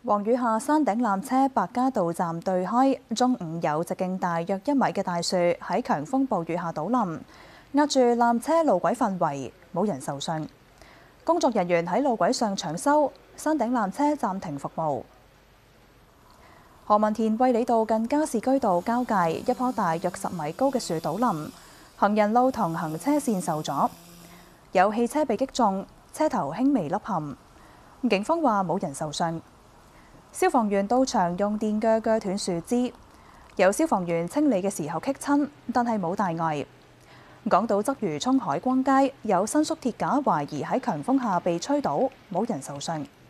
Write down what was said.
黃雨下山頂纜車白加道站對開，中午有直徑大約1米嘅大樹喺強風暴雨下倒冧，壓住纜車路軌範圍，冇人受傷。工作人員喺路軌上搶修，山頂纜車暫停服務。何文田衛理道近加士居道交界，一棵大約10米高嘅樹倒冧，行人路同行車線受阻，有汽車被擊中，車頭輕微凹陷。警方話冇人受傷。消防員到場用電鋸鋸斷樹枝，有消防員清理嘅時候棘親，但係冇大礙。港島鰂魚涌海光街有伸縮鐵架懷疑喺強風下被吹倒，冇人受傷。